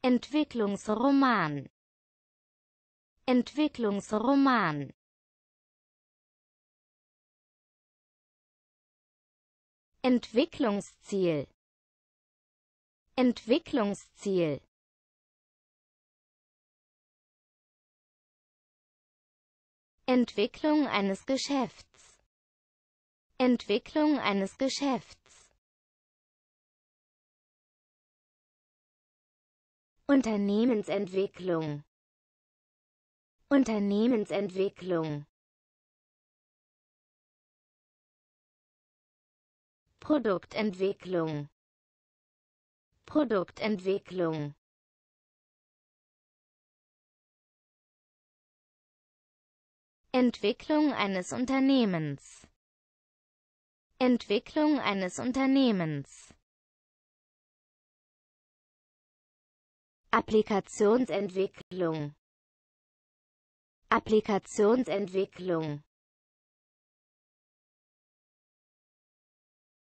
Entwicklungsroman, Entwicklungsroman, Entwicklungsziel, Entwicklungsziel, Entwicklung eines Geschäfts, Entwicklung eines Geschäfts, Unternehmensentwicklung, Unternehmensentwicklung, Produktentwicklung, Produktentwicklung, Entwicklung eines Unternehmens, Entwicklung eines Unternehmens, Applikationsentwicklung, Applikationsentwicklung,